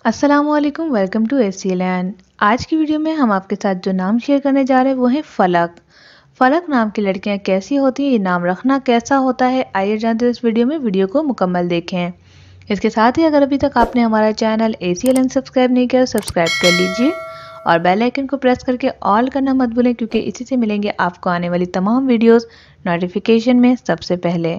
अस्सलामुअलैकुम, welcome to एसीलैंड। आज की वीडियो में हम आपके साथ जो नाम शेयर करने जा रहे हैं वो है फलक। फलक नाम की लड़कियां कैसी होती हैं, ये नाम रखना कैसा होता है, आइए जानते हैं इस वीडियो में। वीडियो को मुकम्मल देखें। इसके साथ ही अगर अभी तक आपने हमारा चैनल एसीलैंड सब्सक्राइब नहीं किया तो सब्सक्राइब कर लीजिए और बेल आइकन को प्रेस करके ऑल करना मत भूलें, क्योंकि इसी से मिलेंगे आपको आने वाली तमाम वीडियोज़ नोटिफिकेशन में सबसे पहले।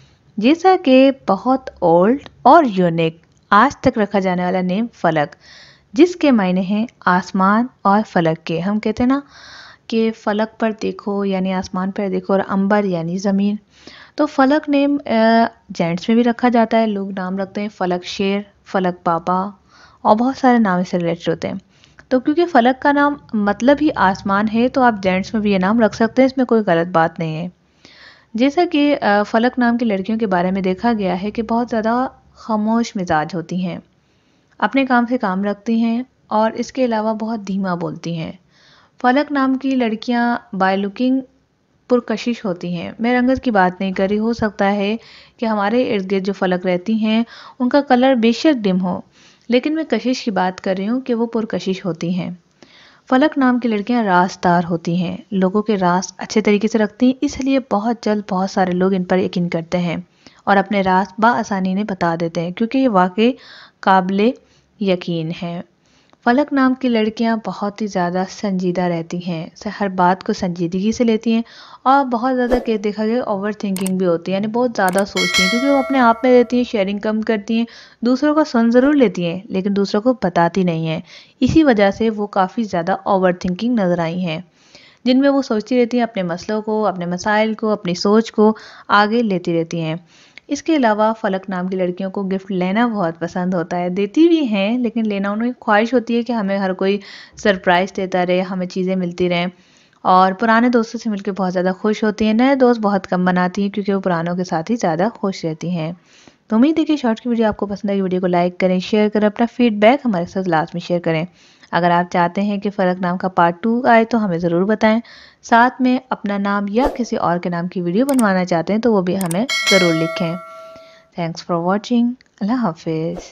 जैसा कि बहुत ओल्ड और यूनिक आज तक रखा जाने वाला नेम फलक, जिसके मायने हैं आसमान और फलक के। हम कहते हैं ना कि फलक पर देखो यानी आसमान पर देखो, और अंबर यानी ज़मीन। तो फलक नेम जेंट्स में भी रखा जाता है। लोग नाम रखते हैं फलक शेर, फलक पापा और बहुत सारे नाम इससे रिलेटेड होते हैं। तो क्योंकि फलक का नाम मतलब ही आसमान है, तो आप जेंट्स में भी ये नाम रख सकते हैं, इसमें कोई गलत बात नहीं है। जैसा कि फलक नाम की लड़कियों के बारे में देखा गया है कि बहुत ज़्यादा खामोश मिजाज होती हैं, अपने काम से काम रखती हैं और इसके अलावा बहुत धीमा बोलती हैं। फलक नाम की लड़कियां बाय लुकिंग पुरकशिश होती हैं। मैं रंगत की बात नहीं कर रही, हो सकता है कि हमारे इर्द गिर्द जो फलक रहती हैं उनका कलर बेशक डिम हो, लेकिन मैं कशिश की बात कर रही हूँ कि वो पुरकशिश होती हैं। फलक नाम की लड़कियां राज़दार होती हैं, लोगों के राज अच्छे तरीके से रखती हैं, इसलिए बहुत जल्द बहुत सारे लोग इन पर यकीन करते हैं और अपने राज बआसानी ने बता देते हैं, क्योंकि ये वाकई काबिले यकीन है। फलक नाम की लड़कियां बहुत ही ज़्यादा संजीदा रहती हैं, से हर बात को संजीदगी से लेती हैं और बहुत ज़्यादा के देखा गया ओवर थिंकिंग भी होती है, यानी बहुत ज़्यादा सोचती हैं, क्योंकि वो अपने आप में रहती हैं, शेयरिंग कम करती हैं, दूसरों का सुन ज़रूर लेती हैं लेकिन दूसरों को बताती नहीं हैं। इसी वजह से वो काफ़ी ज़्यादा ओवर थिंकिंग नज़र आई हैं, जिनमें वो सोचती रहती हैं अपने मसलों को, अपने मसाइल को, अपनी सोच को आगे लेती रहती हैं। इसके अलावा फलक नाम की लड़कियों को गिफ्ट लेना बहुत पसंद होता है, देती भी हैं, लेकिन लेना उन्हें ख्वाहिश होती है कि हमें हर कोई सरप्राइज़ देता रहे, हमें चीज़ें मिलती रहें। और पुराने दोस्तों से मिलकर बहुत ज़्यादा खुश होती हैं, नए दोस्त बहुत कम बनाती हैं, क्योंकि वो पुरानों के साथ ही ज़्यादा खुश रहती हैं। तो उम्मीद है कि शॉर्ट की वीडियो आपको पसंद आई। वीडियो को लाइक करें, शेयर करें, अपना फीडबैक हमारे साथ लास्ट में शेयर करें। अगर आप चाहते हैं कि फ़लक नाम का पार्ट 2 आए तो हमें ज़रूर बताएं। साथ में अपना नाम या किसी और के नाम की वीडियो बनवाना चाहते हैं तो वो भी हमें ज़रूर लिखें। Thanks for watching. अल्लाह हाफिज़।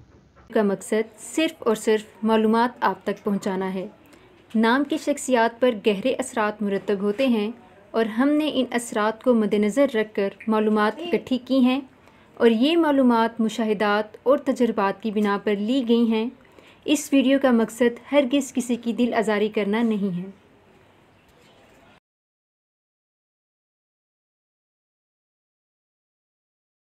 का मकसद सिर्फ़ और सिर्फ मालूमात आप तक पहुंचाना है। नाम की शख्सियात पर गहरे असरात मुरतब होते हैं और हमने इन असरात को मद्देनज़र रख कर मालूमात इकट्ठी की हैं और ये मालूमात मुशाहिदात और तजर्बात की बिना पर ली गई हैं। इस वीडियो का मकसद हरगिज़ किसी की दिल आज़ारी करना नहीं है।